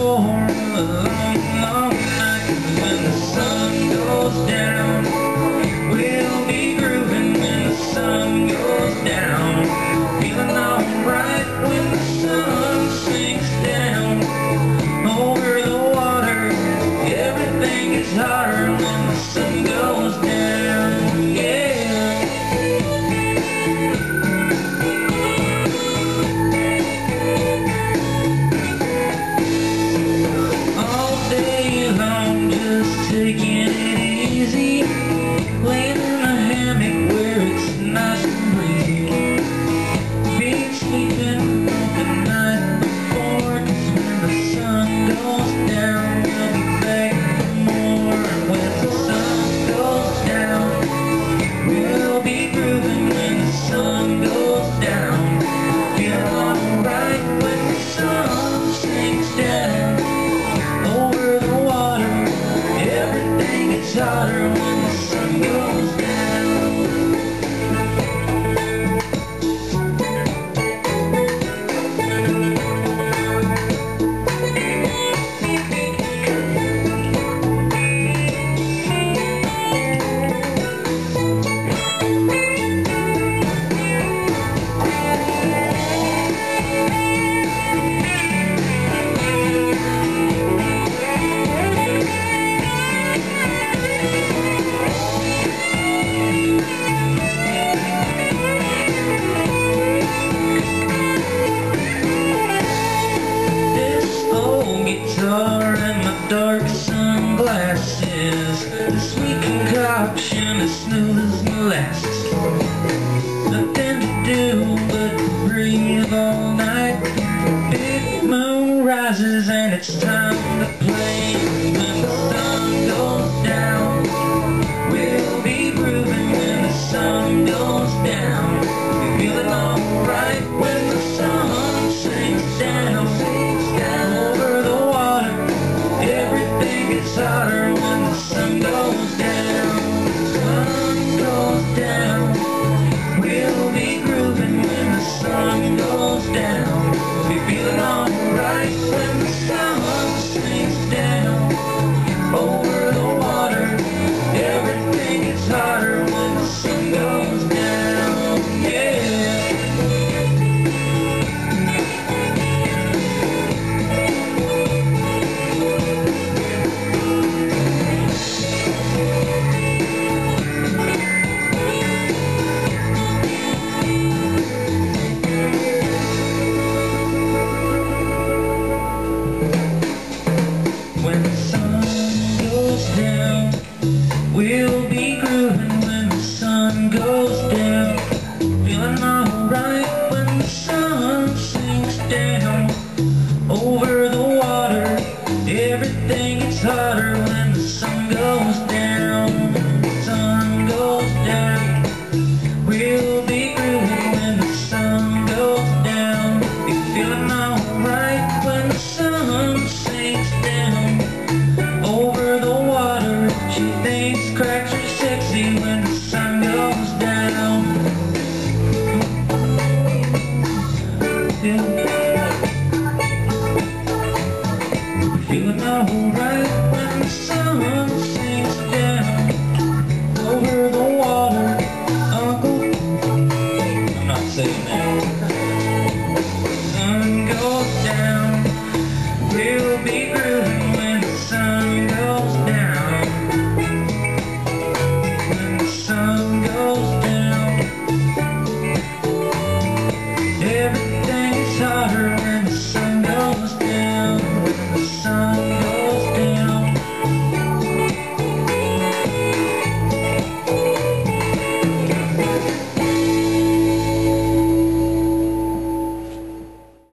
for a long, long night. When the sun goes down, we'll be grooving when the sun goes down. Feeling alright when the sun sinks down. Over the water, everything gets hotter when the sun goes down. Yeah. Taking it easy, laying in a hammock where it's nice and breezy. Been sleeping the night before, 'cause when the sun goes down, we'll be back for more. And when the sun goes down, we'll be grooving when the sun goes down. Feeling alright when the sun sinks down. Over the water, everything gets hotter when the sun goes down. Guitar and my dark sunglasses, the sweet concoction as smooth as molasses. Nothing to do but breathe all night. Big moon rises and it's time to play. When the sun goes down, we'll be grooving when the sun goes down. Feeling alright when the sun sinks down. Over the water, everything gets hotter when the